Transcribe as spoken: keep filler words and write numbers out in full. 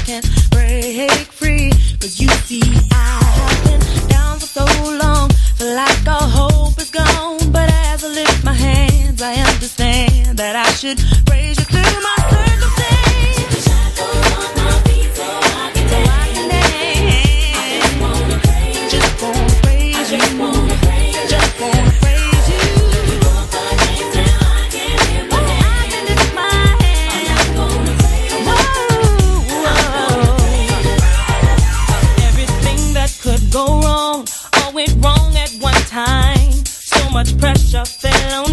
can break free. Cause you see, I have been down for so long, feel like all hope is gone. But as I lift my hands, I understand that I should praise you through my circumstance. Shackles on my feet so I can dance. I just wanna praise you. Just wanna praise you. I just wanna praise you. Just wanna praise you. Up against hell, I can lift my hands. I can lift my hands. I'm not gonna praise you. Whoa, whoa. Everything that could go wrong, all went wrong at one time. So much pressure fell on